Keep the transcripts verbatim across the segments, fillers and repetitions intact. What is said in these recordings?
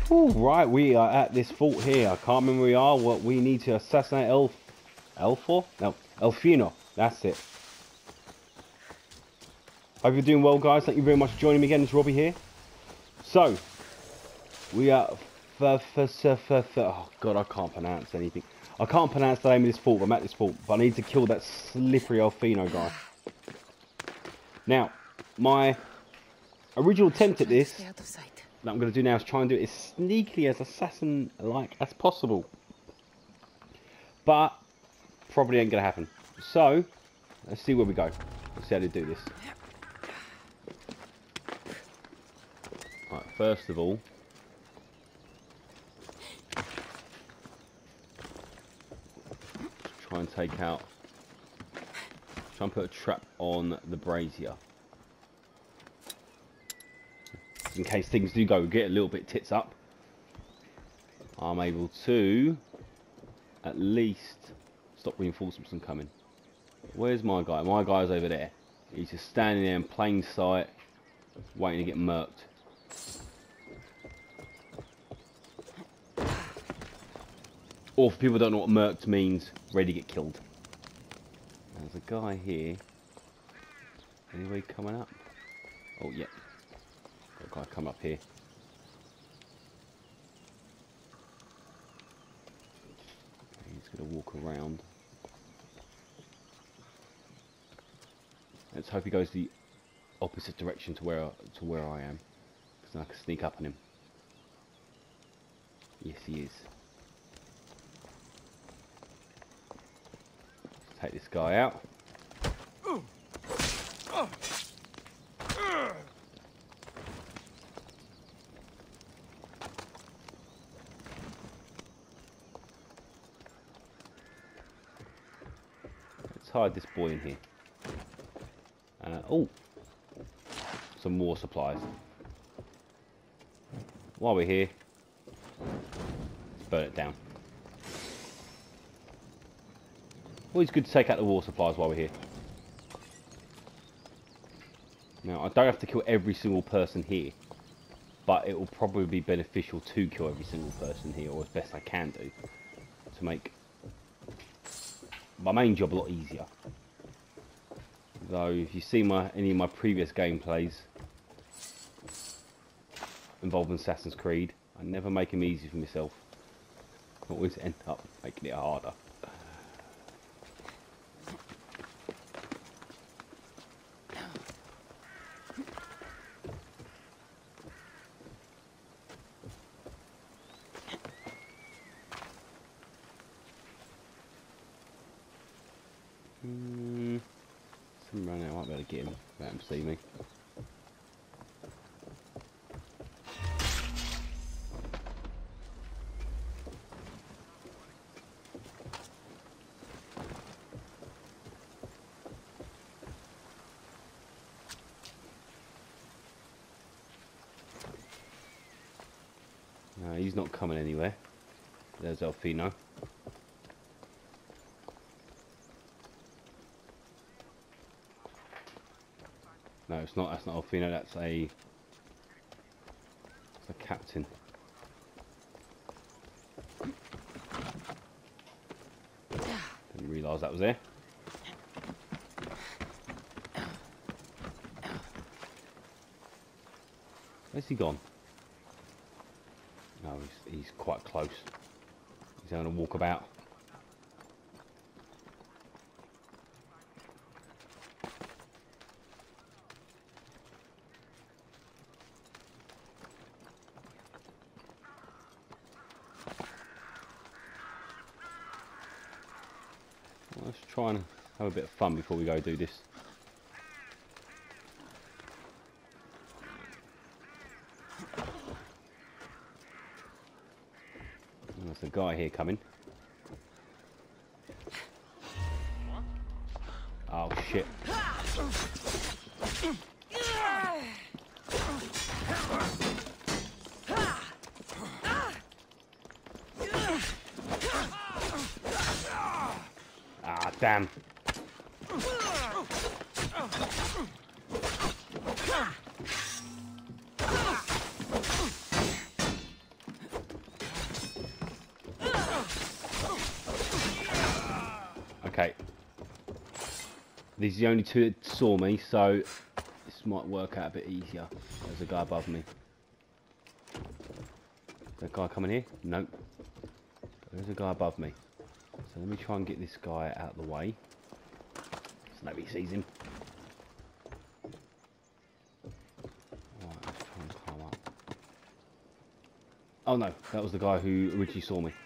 All right, we are at this fort here. I can't remember where we are. What we need to assassinate El Elfor? No, Elfino. That's it. Hope you're doing well, guys. Thank you very much for joining me again. It's Robbie here. So, we are... F f f f oh, God, I can't pronounce anything. I can't pronounce the name of this fort, but I'm at this fort. But I need to kill that slippery Elfino guy. Now, my original attempt at this, that I'm going to do now, is try and do it as sneakily, as assassin-like as possible. But, probably ain't going to happen. So, let's see where we go. Let's see how to do this. Right, first of all, try and take out, try and put a trap on the brazier. In case things do go get a little bit tits up, I'm able to at least stop reinforcements from coming. Where's my guy? My guy's over there. He's just standing there in plain sight, waiting to get murked. Or for people who don't know what murked means, ready to get killed. There's a guy here. Anyway, coming up? Oh, yeah. Got a guy come up here. He's going to walk around. Let's hope he goes the opposite direction to where to where I am, because then I can sneak up on him. Yes, he is. Let's take this guy out. Let's hide this boy in here. Uh, oh, some more supplies. While we're here, let's burn it down. Always good to take out the war supplies while we're here. Now, I don't have to kill every single person here, but it will probably be beneficial to kill every single person here, or as best I can do, to make my main job a lot easier. Though, if you see my any of my previous gameplays involving Assassin's Creed, I never make them easy for myself. I always end up making it harder. Hmm. Run out, I might be able to get him, let him see me. No, he's not coming anywhere. There's Elfino. No, it's not. That's not Elfino. That's a, that's a captain. Didn't realise that was there. Where's he gone? No, he's, he's quite close. He's having a walk about. Let's try and have a bit of fun before we go do this. And there's a guy here coming. Oh shit. Ah, damn. These are the only two that saw me, so this might work out a bit easier. There's a guy above me. Is there a guy coming here? Nope. There's a guy above me. So let me try and get this guy out of the way. So nobody sees him. Alright, let's try and climb up. Oh no, that was the guy who originally saw me.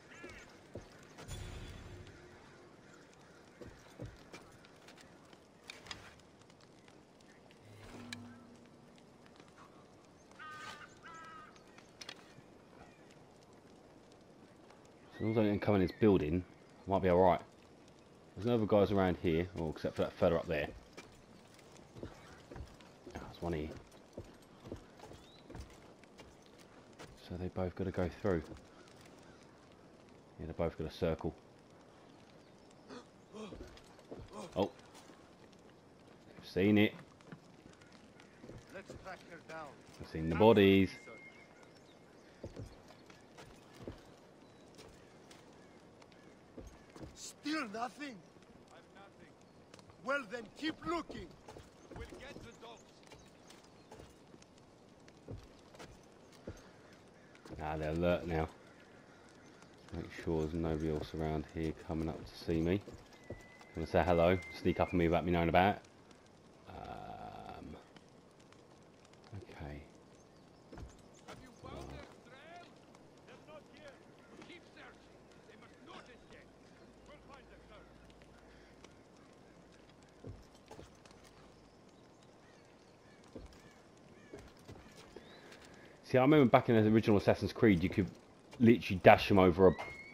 As long as I don't come in this building, I might be alright. There's no other guys around here, or except for that further up there. Oh, there's one here. So they both got to go through. Yeah, they both got a circle. Oh. I've seen it. Let's track her down. I've seen the bodies. Still nothing? I've nothing. Well then, keep looking. We'll get the dogs. Ah, they're alert now. Make sure there's nobody else around here coming up to see me. Gonna say hello, sneak up on me without me knowing about it. Um, okay. Have you found their trail? They're not here. Keep searching. They must notice yet. We'll find them first. See, I remember back in the original Assassin's Creed, you could literally dash them over a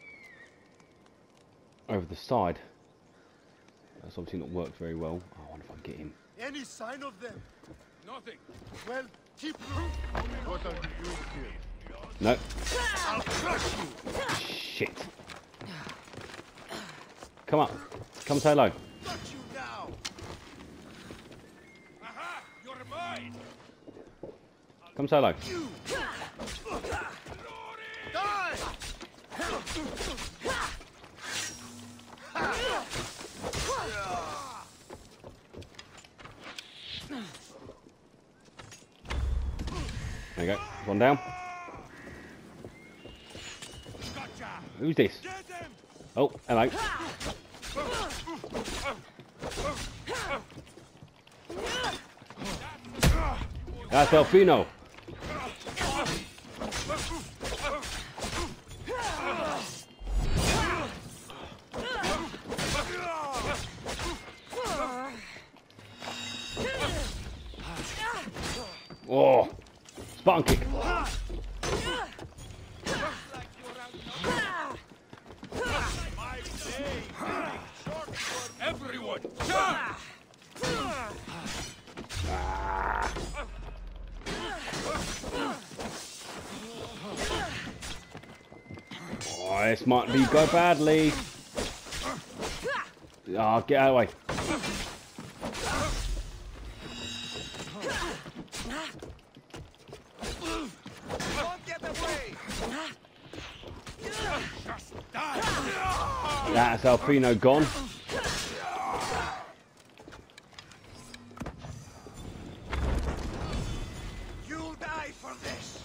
over the side. That's obviously not worked very well. Oh, I wonder if I can get him. Any sign of them? Nothing. Well, keep looking. What are you doing here? No. I'll crush you. Shit. Come up. Come say hello. Got you now. Aha! You're mine. Come say hello. You. Die! There you go. One down. Gotcha. Who's this? Get him. Oh, hello. That's Elfino. Oh, Spartan kick. Everyone, charge! Oh, this might be go badly. Ah, oh, get out of the way. Don't get away! Just die! That's Alfino gone. You'll die for this!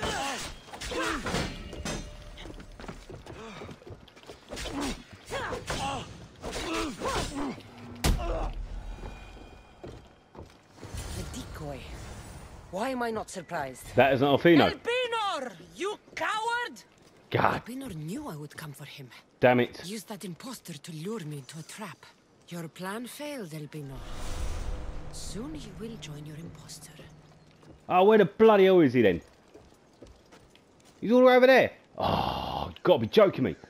The decoy. Why am I not surprised? That is not Alfino. Elpinor! You coward! God Elpinor knew I would come for him. damn it. Used that imposter to lure me into a trap. Your plan failed, Elpinor. Soon he will join your imposter. Oh, where the bloody hell is he then? He's all the way over there. Oh, you've got to be joking me.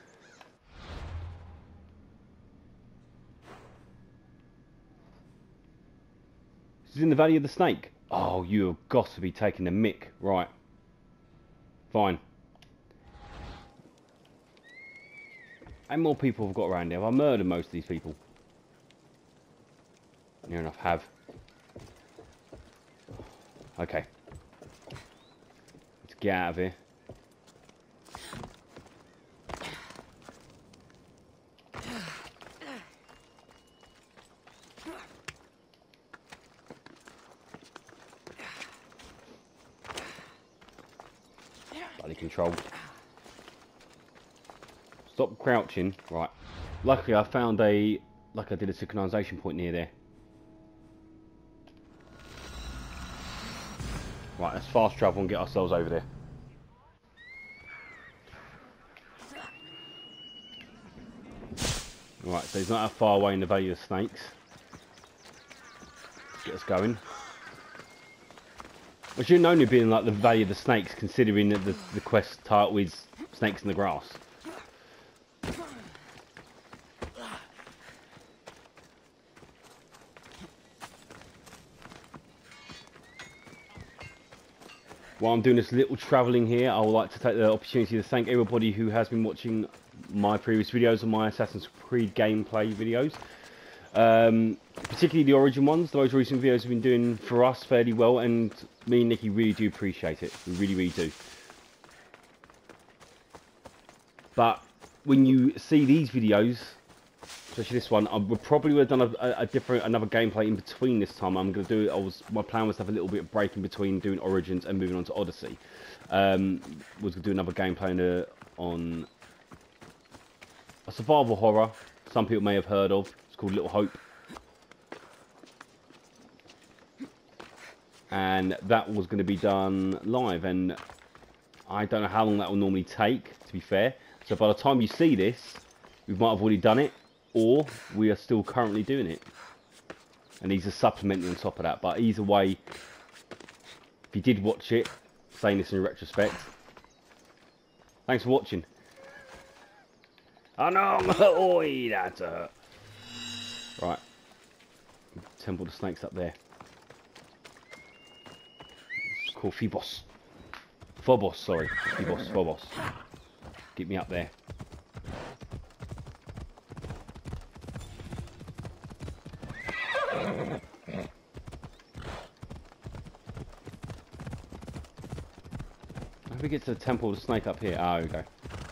This is in the Valley of the Snake. Oh, you have got to be taking the mick. Right. Fine. How many more people have got around here? Have I murdered most of these people? Near enough, have. Okay. Let's get out of here. tightly controlled. Stop crouching. Right. Luckily, I found a, like I did a synchronization point near there. Right, let's fast travel and get ourselves over there. Right, so he's not that far away in the Valley of the Snakes. Let's get us going. I should have known it'd be in like the Valley of the Snakes, considering that the, the quest title is Snakes in the Grass. While I'm doing this little travelling here, I would like to take the opportunity to thank everybody who has been watching my previous videos and my Assassin's Creed gameplay videos. Um, particularly the Origin ones. Those recent videos have been doing for us fairly well, and me and Nikki really do appreciate it. We really, really do. But when you see these videos, especially this one, I would probably would have done a, a different, another gameplay in between this time. I'm going to do. I was my plan was to have a little bit of break in between doing Origins and moving on to Odyssey. Um, was going to do another gameplay on, a, on a survival horror. Some people may have heard of. It's called Little Hope, and that was going to be done live. And I don't know how long that will normally take. To be fair, so by the time you see this, we might have already done it, or we are still currently doing it, and these are supplementing on top of that. But either way, if you did watch it, saying this in retrospect, thanks for watching. Oh no, oi, that's a right. Temple of the Snakes up there. It's called Phobos. Phobos, sorry, Phobos, Phobos. Get me up there. How do we get to the Temple of the Snake up here? Ah, oh, there we go.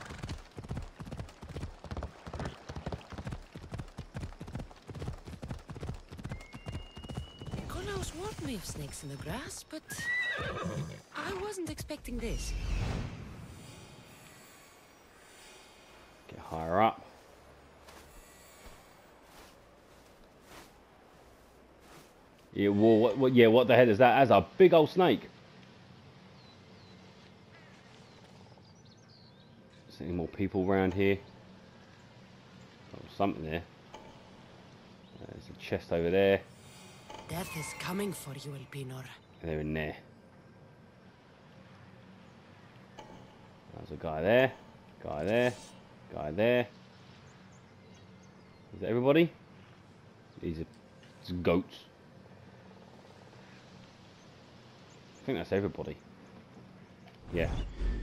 Konos warned me of snakes in the grass, but I wasn't expecting this. Get higher up. Yeah, well, what, what, yeah, what the hell is that? That's a big old snake. Is there any more people around here? Oh, something there. There's a chest over there. Death is coming for you, Elpinor. They're in there. There's a guy there. Guy there. Guy there. Is that everybody? These are some goats. I think that's everybody. Yeah.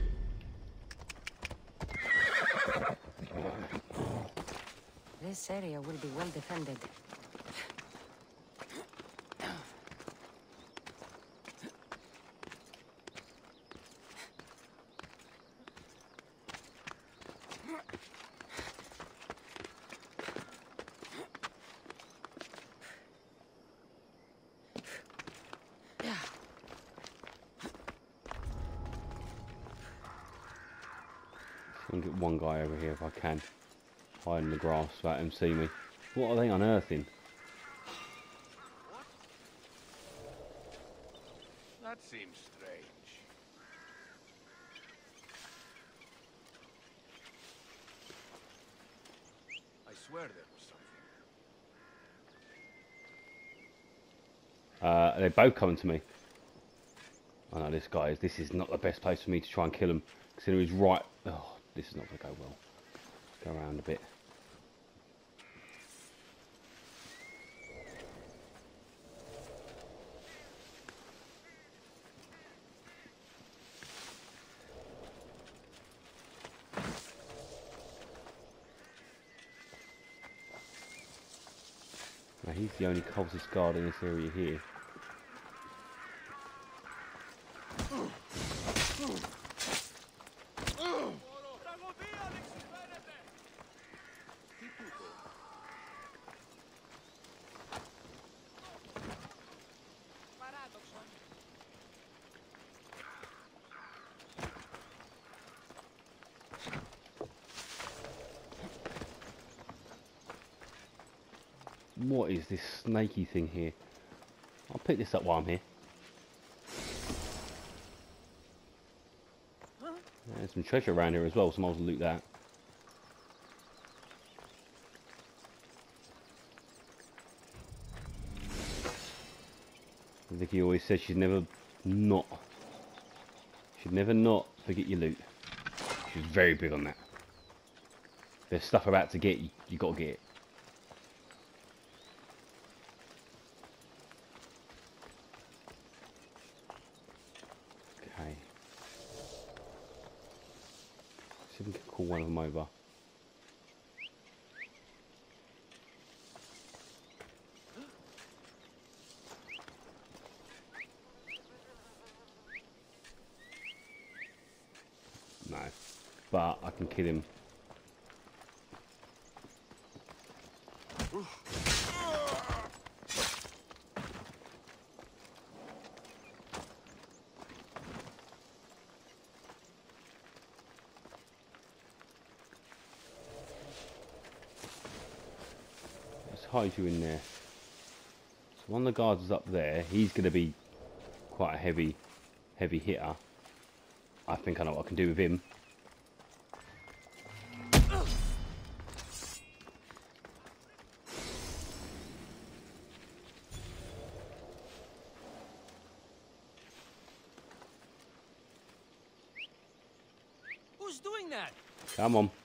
This area will be well defended. I'll get one guy over here if I can. Hide in the grass, let him see me. What are they unearthing? That seems strange. I swear there was something. Uh, they're both coming to me. I know this guy is. This is not the best place for me to try and kill him. Considering he's right. Oh, this is not going to go well. Let's go around a bit. Now, he's the only cultist guard in this area here. What is this snaky thing here? I'll pick this up while I'm here. There's some treasure around here as well, so I might as well loot that. Vicky always says she's never not, should never not forget your loot. She's very big on that. If there's stuff about to get, you, you got to get it. Okay. See if we can call one of them over. No, but I can kill him. Let's hide you in there. So one of the guards is up there. He's going to be quite a heavy, heavy hitter. I think I know what I can do with him. Who's doing that? Come on.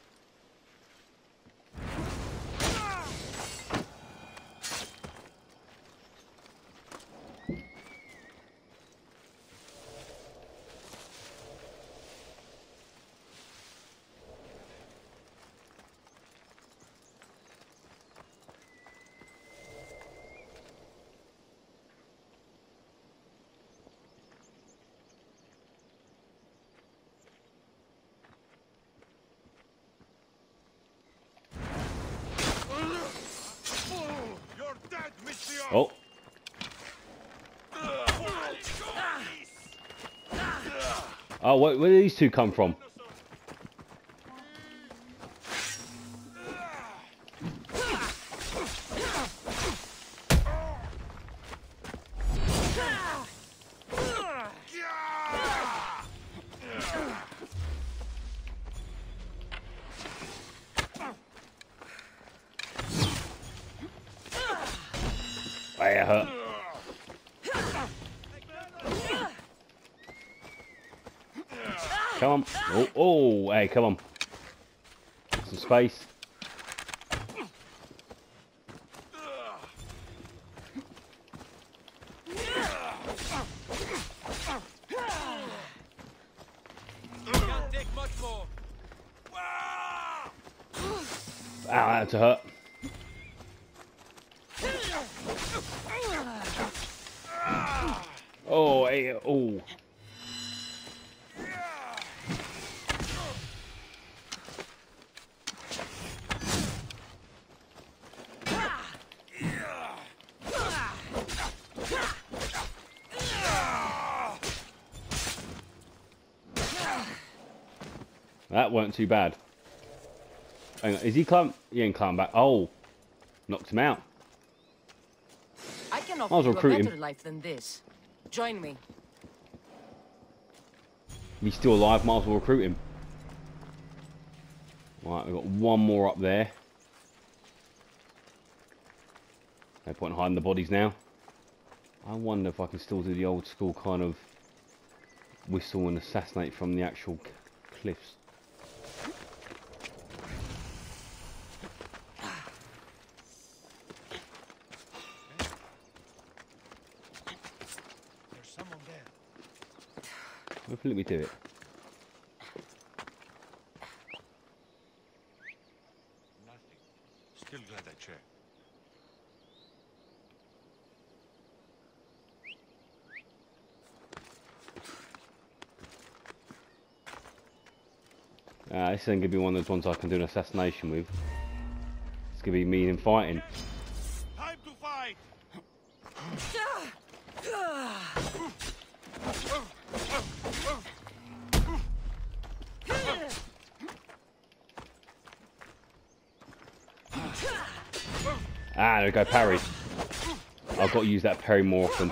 You're dead, Mister. Oh. Oh, where, where did these two come from? Hey, it hurt. Come on. Oh, oh, hey, come on. Some space. Can't take much more. Ow, that's a hurt. Oh, hey, oh. That weren't too bad. Hang on, is he climb? He ain't climbing back. Oh, knocked him out. I can Might offer as well you a recruit him. better life than this. Join me. He's still alive. Might as well recruit him. Right, we've got one more up there. No point in hiding the bodies now. I wonder if I can still do the old school kind of whistle and assassinate from the actual cliffs. There's someone there. Hopefully let me do it. Nothing. Still glad I checked. Uh, this isn't going to be one of those ones I can do an assassination with. It's going to be me and fighting. Time to fight! Ah, there we go, parry. I've got to use that parry more often.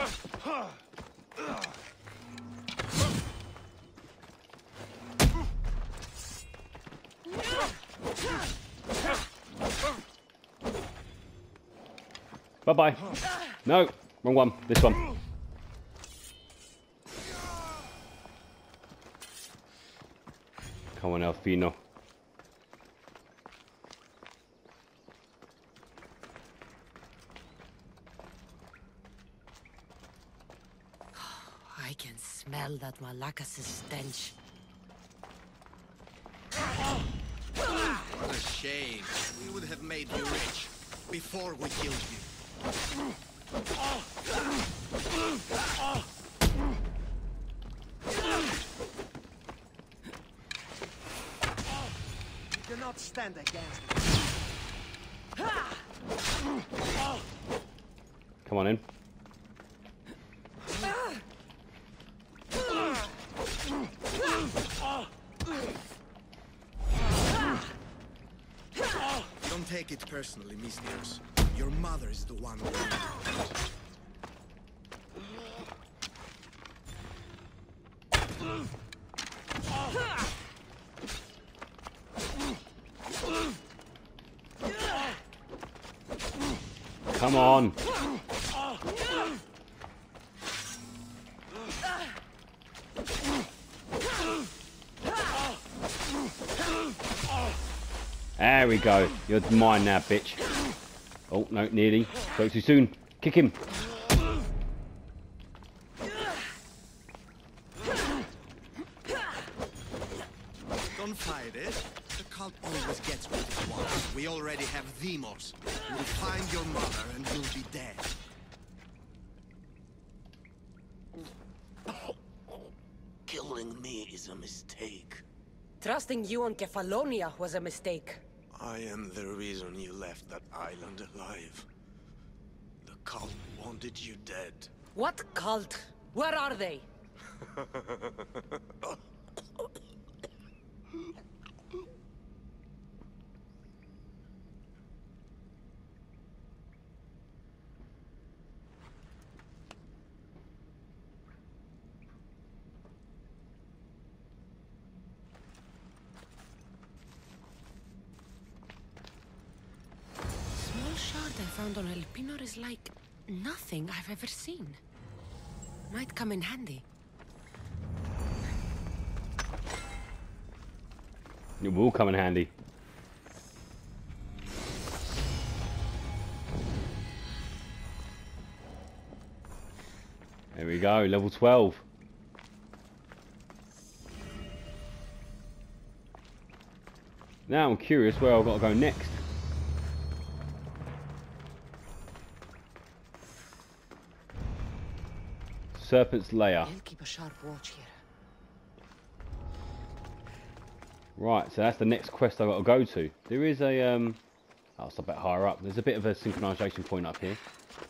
Bye-bye. No, wrong one. This one. Come on, Elfino. I can smell that Malakas' stench. What a shame. We would have made you rich before we killed you. You cannot stand against it. Come on in. Don't take it personally, Mistios. Your mother is the one who... Come on. There we go. You're mine now, bitch. Oh, no, nearly. Spoke too soon. Kick him. Don't fight it. The cult always gets what it wants. We already have Demos. We'll find your mother and you'll be dead. Killing me is a mistake. Trusting you on Kefalonia was a mistake. I am the reason you left that island alive. The cult wanted you dead. What cult? Where are they? Small shard I found on Elpinor is like nothing I've ever seen. Might come in handy. It will come in handy. There we go, level twelve. Now I'm curious where I've got to go next. Serpent's Lair. I'll keep a sharp watch here. Right, so that's the next quest I've got to go to. There is a, um... oh, it's a bit higher up. There's a bit of a synchronization point up here.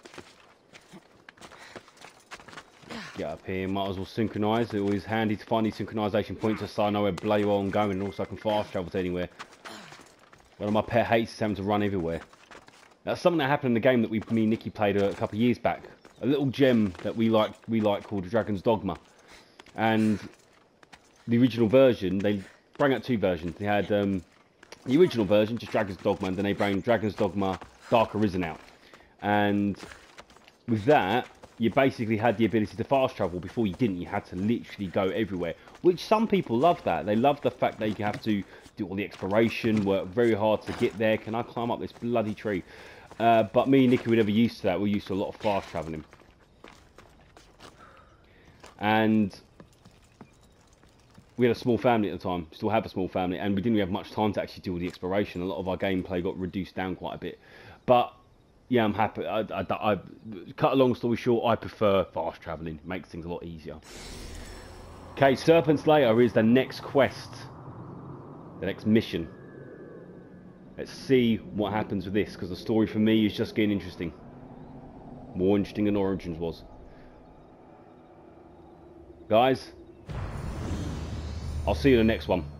Get up here, might as well synchronize. It's always handy to find these synchronization points just so I know where bloody well I'm going and also I can fast travel to anywhere. One of my pet hates is having to run everywhere. That's something that happened in the game that we, me and Nikki played a, a couple of years back. A little gem that we like, we like called Dragon's Dogma. And the original version, they bring out two versions. They had um, the original version, just Dragon's Dogma, and then they bring Dragon's Dogma Dark Arisen out. And with that, you basically had the ability to fast travel. Before you didn't, you had to literally go everywhere. Which some people love that. They love the fact that you have to do all the exploration, work very hard to get there. Can I climb up this bloody tree? Uh, but me and Nikki were never used to that. We're used to a lot of fast travelling. And we had a small family at the time. Still have a small family. And we didn't really have much time to actually do all the exploration. A lot of our gameplay got reduced down quite a bit. But yeah, I'm happy. I, I, I, cut a long story short, I prefer fast travelling. It makes things a lot easier. Okay, Serpent's Lair is the next quest. The next mission. Let's see what happens with this, because the story for me is just getting interesting. More interesting than Origins was. Guys, I'll see you in the next one.